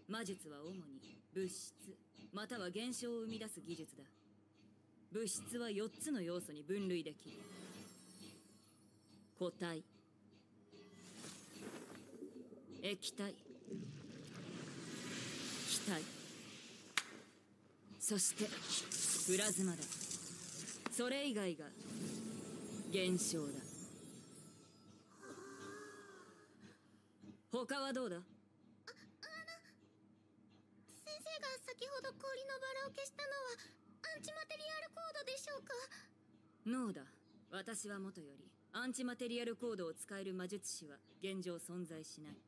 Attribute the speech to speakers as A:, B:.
A: 魔術は主に物質または現象を生み出す技術だ。物質は4つの要素に分類できる。固体、液体、気体、そしてプラズマだ。それ以外が現象だ。他はどうだ？
B: 先生が先ほど氷のバラを消したのはアンチマテリアルコードでしょうか？
A: ノーだ。私はもとよりアンチマテリアルコードを使える魔術師は現状存在しない。